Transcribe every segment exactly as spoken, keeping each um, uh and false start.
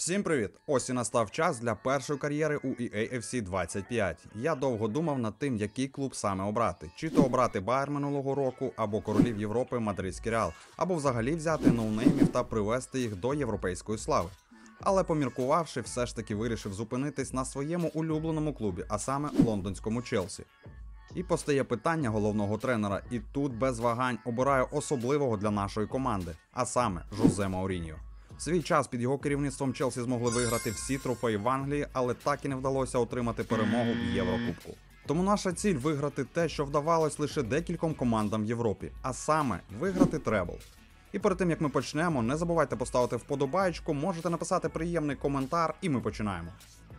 Всім привіт! Ось і настав час для першої кар'єри у і ей еф сі двадцять п'ять. Я довго думав над тим, який клуб саме обрати. Чи то обрати Байер минулого року, або королів Європи Мадридський Реал, або взагалі взяти ноунеймів та привести їх до європейської слави. Але поміркувавши, все ж таки вирішив зупинитись на своєму улюбленому клубі, а саме лондонському Челсі. І постає питання головного тренера, і тут без вагань обираю особливого для нашої команди, а саме Жозе Мауріньо. В свій час під його керівництвом Челсі змогли виграти всі трофеї в Англії, але так і не вдалося отримати перемогу в Єврокубку. Тому наша ціль – виграти те, що вдавалось лише декільком командам в Європі, а саме виграти требл. І перед тим як ми почнемо, не забувайте поставити вподобайку, можете написати приємний коментар і ми починаємо.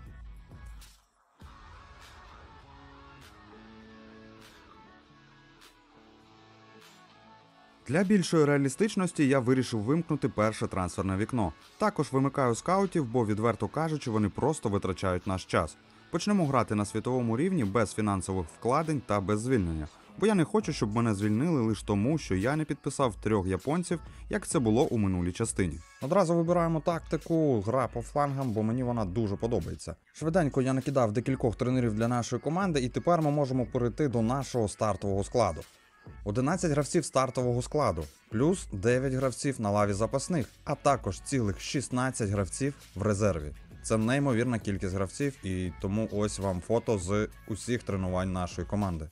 Для більшої реалістичності я вирішив вимкнути перше трансферне вікно. Також вимикаю скаутів, бо, відверто кажучи, вони просто витрачають наш час. Почнемо грати на світовому рівні без фінансових вкладень та без звільнення. Бо я не хочу, щоб мене звільнили лише тому, що я не підписав трьох японців, як це було у минулій частині. Одразу вибираємо тактику, гра по флангам, бо мені вона дуже подобається. Швиденько я накидав декількох тренерів для нашої команди, і тепер ми можемо перейти до нашого стартового складу. одинадцять гравців стартового складу, плюс дев'ять гравців на лаві запасних, а також цілих шістнадцять гравців в резерві. Це неймовірна кількість гравців, і тому ось вам фото з усіх тренувань нашої команди.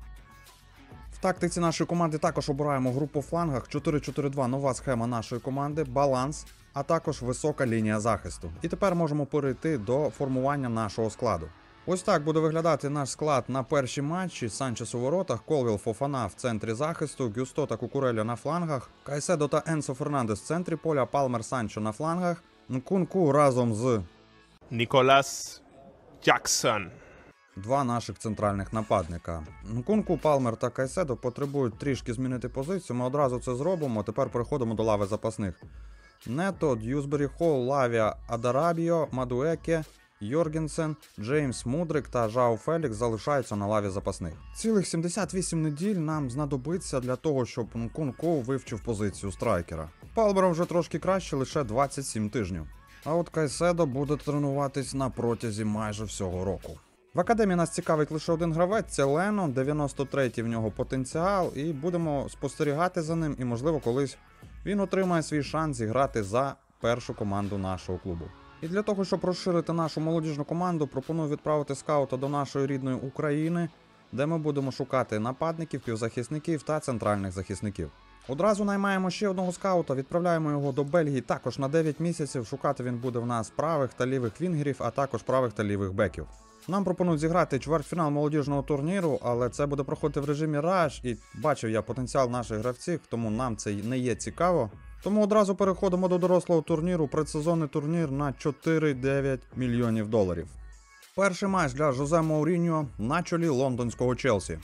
В тактиці нашої команди також обираємо гру по флангах, чотири чотири два, нова схема нашої команди, баланс, а також висока лінія захисту. І тепер можемо перейти до формування нашого складу. Ось так буде виглядати наш склад на перші матчі. Санчес у воротах, Колвіл, Фофана в центрі захисту, Гюсто та Кукуреля на флангах, Кайседо та Енсо Фернандес в центрі поля, Палмер, Санчо на флангах, Нкунку разом з Ніколас Джексон. Два наших центральних нападника. Нкунку, Палмер та Кайседо потребують трішки змінити позицію, ми одразу це зробимо, тепер переходимо до лави запасних. Нето, Д'Юсбері Холл, Лавія, Адарабіо, Мадуеке, Йоргенсен, Джеймс Мудрик та Жао Фелікс залишаються на лаві запасних. Цілих сімдесят вісім неділь нам знадобиться для того, щоб Нкунку вивчив позицію страйкера. Палмером вже трошки краще, лише двадцять сім тижнів. А от Кайседо буде тренуватись на протязі майже всього року. В академії нас цікавить лише один гравець, це Лено, дев'яносто третій в нього потенціал, і будемо спостерігати за ним, і можливо колись він отримає свій шанс зіграти за першу команду нашого клубу. І для того, щоб розширити нашу молодіжну команду, пропоную відправити скаута до нашої рідної України, де ми будемо шукати нападників, півзахисників та центральних захисників. Одразу наймаємо ще одного скаута, відправляємо його до Бельгії також на дев'ять місяців. Шукати він буде в нас правих та лівих вінгерів, а також правих та лівих беків. Нам пропонують зіграти чвертьфінал молодіжного турніру, але це буде проходити в режимі Раш, і бачив я потенціал наших гравців, тому нам це не є цікаво. Тому одразу переходимо до дорослого турніру, предсезонний турнір на чотири дев'ять мільйонів доларів. Перший матч для Жозе Мауріньо на чолі лондонського Челсі.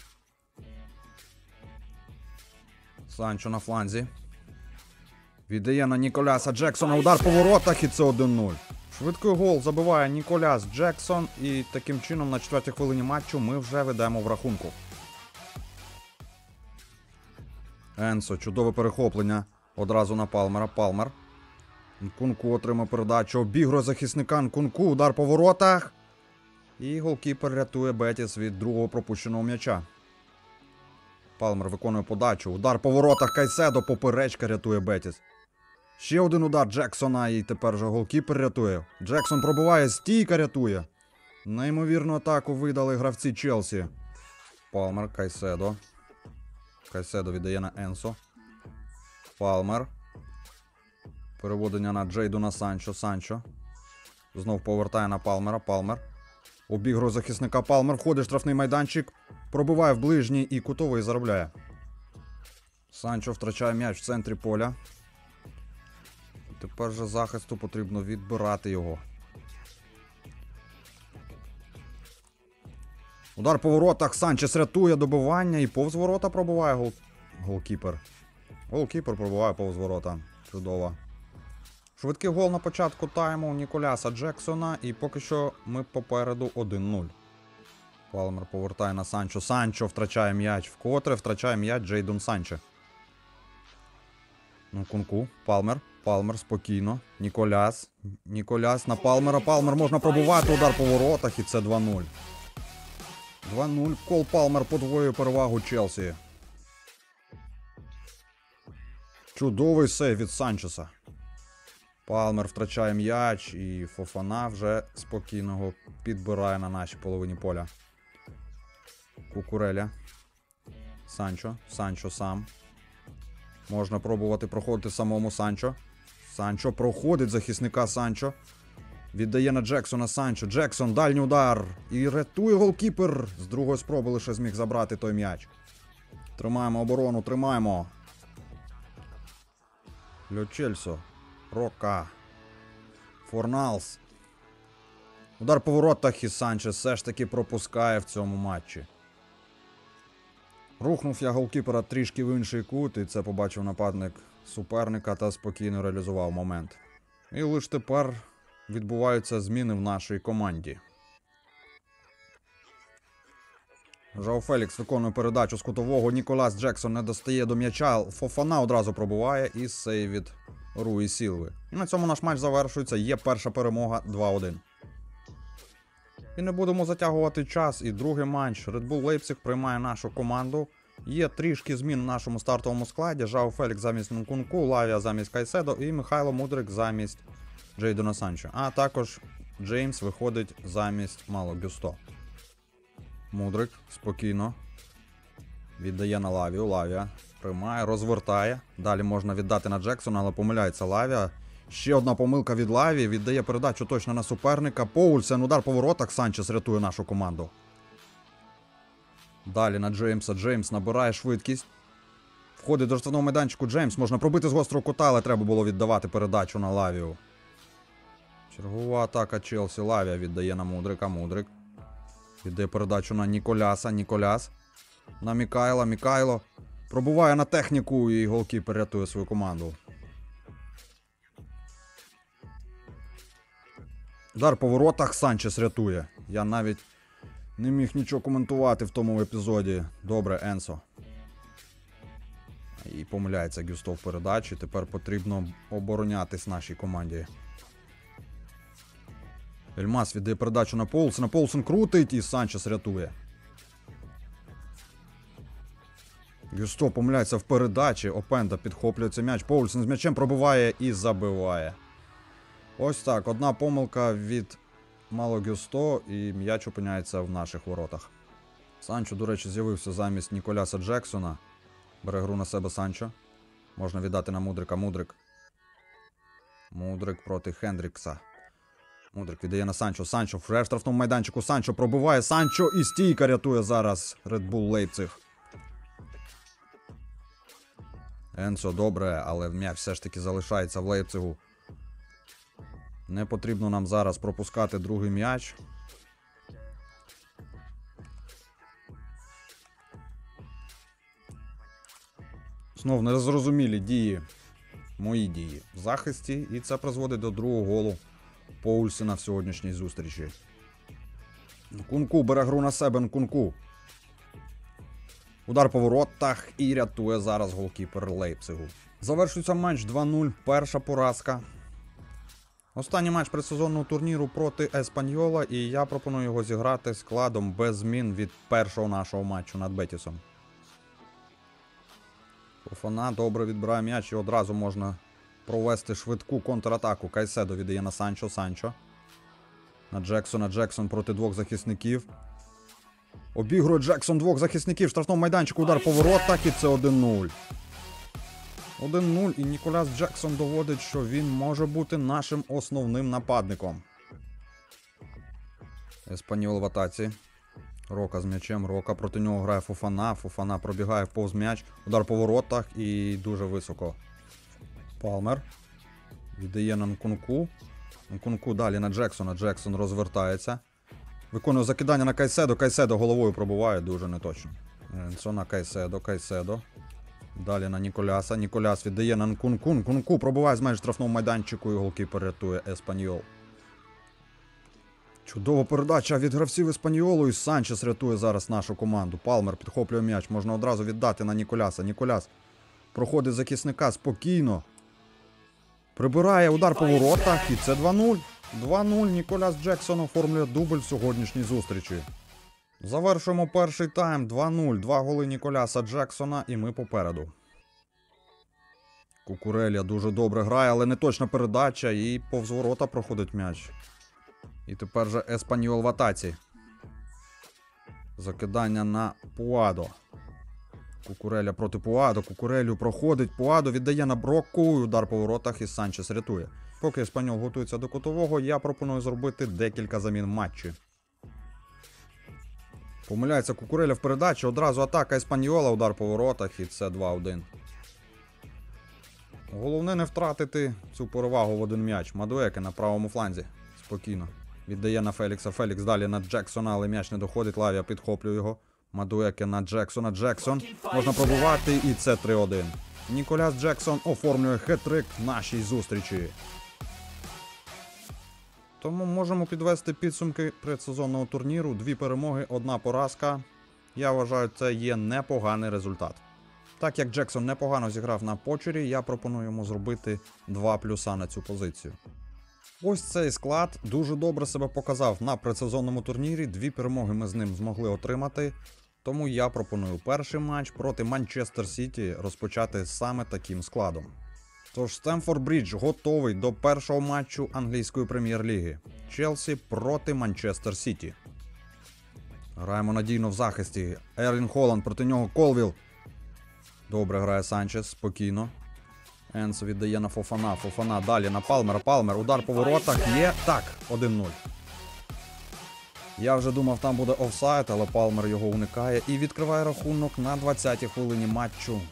Санчо на фланзі. Віддає на Ніколяса Джексона, удар по воротах, і це один нуль. Швидкий гол забиває Ніколяс Джексон, і таким чином на четвертій хвилині матчу ми вже ведемо в рахунку. Енсо, чудове перехоплення. Одразу на Палмера, Палмер. Нкунку отримав передачу, обігрує захисника, Нкунку, удар по воротах. І голкіпер рятує Бетіс від другого пропущеного м'яча. Палмер виконує подачу, удар по воротах, Кайседо, поперечка рятує Бетіс. Ще один удар Джексона, і тепер же голкіпер рятує. Джексон пробиває, стійка рятує. Неймовірну атаку видали гравці Челсі. Палмер, Кайседо. Кайседо віддає на Енсо. Палмер. Переводення на Джейдона Санчо. Санчо. Знов повертає на Палмера. Палмер. Обігрує захисника. Палмер входить в штрафний майданчик. Пробиває в ближній і кутовий заробляє. Санчо втрачає м'яч в центрі поля. Тепер же захисту потрібно відбирати його. Удар по воротах. Санчес рятує добивання і повз ворота пробиває гол... голкіпер. Голкіпер пробиває повз ворота. Чудово. Швидкий гол на початку тайму у Ніколяса Джексона, і поки що ми попереду один нуль. Палмер повертає на Санчо. Санчо втрачає м'яч. Вкотре втрачає м'яч Джейдон Санчо. Нкунку. Палмер. Палмер спокійно. Ніколяс. Ніколяс на Палмера. Палмер можна пробувати. Удар по воротах і це два нуль. два нуль. Кол Палмер подвоює перевагу Челсі. Чудовий сейв від Санчеса. Палмер втрачає м'яч і Фофана вже спокійного підбирає на нашій половині поля. Кукуреля. Санчо. Санчо сам. Можна пробувати проходити самому Санчо. Санчо проходить захисника Санчо. Віддає на Джексона Санчо. Джексон, дальній удар. І рятує голкіпер. З другої спроби лише зміг забрати той м'яч. Тримаємо оборону, тримаємо. Льо Чельсо. Рока. Форналс. Удар по воротах і Санчес все ж таки пропускає в цьому матчі. Рухнув я голкіпера трішки в інший кут, і це побачив нападник суперника та спокійно реалізував момент. І лише тепер відбуваються зміни в нашій команді. Жао Фелікс виконує передачу з кутового. Ніколас Джексон не достає до м'яча. Фофана одразу пробуває і сейв від Руї Сілви. І на цьому наш матч завершується. Є перша перемога два один. І не будемо затягувати час. І другий матч. Red Bull Leipzig приймає нашу команду. Є трішки змін в нашому стартовому складі. Жао Фелікс замість Нкунку, Лавія замість Кайседо і Михайло Мудрик замість Джейдона Санчо. А також Джеймс виходить замість Мало Гюсто. Мудрик спокійно віддає на Лавію. Лавія приймає, розвертає. Далі можна віддати на Джексона, але помиляється Лавія. Ще одна помилка від Лавії. Віддає передачу точно на суперника. Поульсен, удар по воротах. Санчес рятує нашу команду. Далі на Джеймса. Джеймс набирає швидкість. Входить до штрафного майданчику Джеймс. Можна пробити з гострого кута, але треба було віддавати передачу на Лавію. Чергова атака Челсі. Лавія віддає на Мудрика. Мудрик. Віддає передачу на Ніколяса. Ніколяс. На Мікайла. Мікайло. Пробуває на техніку і голкіпер рятує свою команду. Удар по воротах. Санчес рятує. Я навіть не міг нічого коментувати в тому епізоді. Добре, Енсо. І помиляється Гюсто в передачі. Тепер потрібно оборонятись нашій команді. Ельмас віддає передачу на Поулсена. Поулсен крутить і Санчес рятує. Гюсто помиляється в передачі. Опенда підхоплюється м'яч. Поулсен з м'ячем пробиває і забиває. Ось так. Одна помилка від Мало Гюсто і м'яч опиняється в наших воротах. Санчо, до речі, з'явився замість Ніколяса Джексона. Бере гру на себе Санчо. Можна віддати на Мудрика. Мудрик. Мудрик проти Хендрікса. Мудрик віддає на Санчо. Санчо в штрафному майданчику. Санчо пробиває. Санчо і стійка рятує зараз Red Bull Leipzig. Енсо добре, але м'яч все ж таки залишається в Лейпцигу. Не потрібно нам зараз пропускати другий м'яч. Знов незрозумілі дії. Мої дії в захисті. І це призводить до другого голу Поульсена в сьогоднішній зустрічі. Нкунку бере гру на себе. Нкунку. Удар по воротах і рятує зараз голкіпер Лейпцигу. Завершується матч два нуль. Перша поразка. Останній матч предсезонного турніру проти Еспаньола, і я пропоную його зіграти складом без змін від першого нашого матчу над Бетісом. Фофана добре відбирає м'яч і одразу можна провести швидку контратаку. Кайседо віддає на Санчо. Санчо. На Джексона. Джексон проти двох захисників. Обігрує Джексон двох захисників. В штрафному майданчику удар по воротах і це один нуль. один нуль і Ніколяс Джексон доводить, що він може бути нашим основним нападником. Еспаньол в атаці. Рока з м'ячем. Рока проти нього грає Фофана. Фофана пробігає повз м'яч. Удар по воротах і дуже високо. Палмер. Віддає на Нкунку. Нкунку далі на Джексона. Джексон розвертається. Виконує закидання на Кайседо. Кайседо головою пробуває. Дуже неточно. Енсо на Кайседо. Кайседо. Далі на Ніколяса. Ніколяс віддає на Нкунку. Нкунку пробуває з меж штрафного майданчику і голкіпер рятує Еспаньол. Чудова передача від гравців Еспаньолу і Санчес рятує зараз нашу команду. Палмер підхоплює м'яч. Можна одразу віддати на Ніколяса. Ніколяс проходить захисника спокійно. Прибирає удар по воротах і це два нуль. два нуль. Ніколяс Джексон оформлює дубль в сьогоднішній зустрічі. Завершуємо перший тайм. два нуль. Два голи Ніколяса Джексона і ми попереду. Кукурелля дуже добре грає, але не точна передача і повз ворота проходить м'яч. І тепер же Еспаньол в атаці. Закидання на Пуадо. Кукурелля проти Пуадо. Кукурелю проходить. Пуадо віддає на Броку. Удар по воротах і Санчес рятує. Поки Еспаньол готується до кутового, я пропоную зробити декілька замін в матчі. Помиляється Кукурелля в передачі. Одразу атака Еспаньола. Удар по воротах і це два один. Головне не втратити цю перевагу в один м'яч. Мадуеке на правому фланзі. Спокійно. Віддає на Фелікса. Фелікс далі на Джексона, але м'яч не доходить. Лавія підхоплює його. Мадуеке на Джексона. Джексон. Можна пробувати і це три один. Ніколяс Джексон оформлює хет-трик в нашій зустрічі. Тому можемо підвести підсумки предсезонного турніру. Дві перемоги, одна поразка. Я вважаю, це є непоганий результат. Так як Джексон непогано зіграв на почері, я пропоную йому зробити два плюса на цю позицію. Ось цей склад дуже добре себе показав на предсезонному турнірі. Дві перемоги ми з ним змогли отримати. Тому я пропоную перший матч проти Манчестер Сіті розпочати саме таким складом. Тож Стемфорд Брідж готовий до першого матчу англійської прем'єр-ліги. Челсі проти Манчестер Сіті. Граємо надійно в захисті. Ерлінг Холланд, проти нього Колвіл. Добре грає Санчес, спокійно. Енсо віддає на Фофана. Фофана далі на Палмера. Палмер, удар по воротах є. Так, один нуль. Я вже думав, там буде офсайд, але Палмер його уникає і відкриває рахунок на двадцятій хвилині матчу.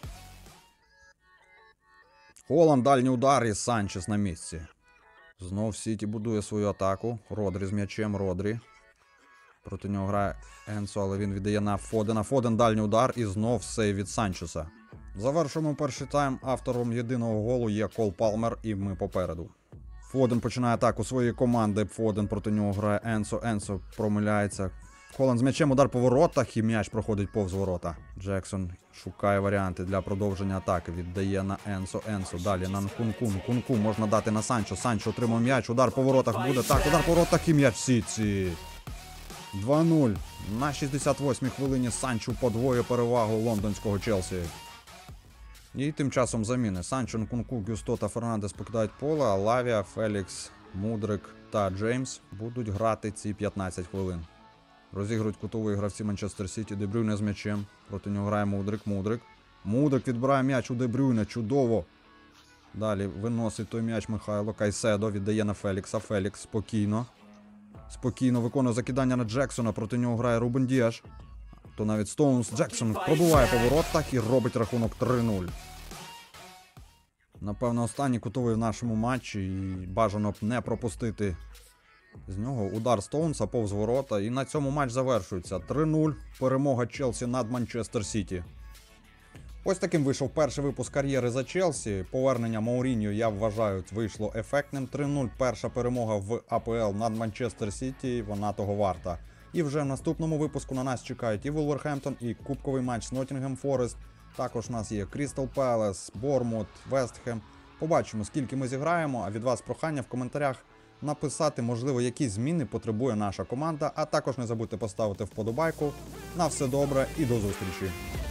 Холланд, дальній удар і Санчес на місці. Знов Сіті будує свою атаку. Родрі з м'ячем, Родрі. Проти нього грає Енсо, але він віддає на Фодена. Фоден, дальній удар і знов сейв від Санчеса. Завершуємо перший тайм. Автором єдиного голу є Кол Палмер і ми попереду. Фоден починає атаку своєї команди. Фоден, проти нього грає Енсо. Енсо промиляється. Холланд з м'ячем, удар по воротах і м'яч проходить повз ворота. Джексон шукає варіанти для продовження атаки. Віддає на Енсо. Енсо далі на Нкунку. Нкунку можна дати на Санчо. Санчо отримав м'яч. Удар по воротах буде. Так, удар по воротах і м'яч Сіті. два нуль. На шістдесят восьмій хвилині Санчо подвоює перевагу лондонського Челсі. І тим часом заміни. Санчо, Нкунку, Гюсто та Фернандес покидають поле, а Лавія, Фелікс, Мудрик та Джеймс будуть грати ці п'ятнадцять хвилин. Розігрують кутові гравці Манчестер Сіті. Де Брюйне з м'ячем. Проти нього грає Мудрик. Мудрик. Мудрик відбирає м'яч у Де Брюйне. Чудово. Далі виносить той м'яч Михайло. Кайседо віддає на Фелікса. Фелікс спокійно. Спокійно виконує закидання на Джексона. Проти нього грає Рубен Діаш. То навіть Стоунс. Джексон пробиває по воротах і робить рахунок три нуль. Напевно, останній кутовий в нашому матчі. І бажано б не пропустити з нього удар Стоунса повз ворота. І на цьому матч завершується. три нуль. Перемога Челсі над Манчестер Сіті. Ось таким вийшов перший випуск кар'єри за Челсі. Повернення Мауріньо, я вважаю, вийшло ефектним. три нуль. Перша перемога в АПЛ над Манчестер Сіті. Вона того варта. І вже в наступному випуску на нас чекають і Вулверхемптон, і кубковий матч з Ноттінгем Форест. Також у нас є Крістал Пелес, Бормут, Вестхем. Побачимо, скільки ми зіграємо, а від вас прохання в коментарях написати, можливо, які зміни потребує наша команда. А також не забудьте поставити вподобайку. На все добре і до зустрічі!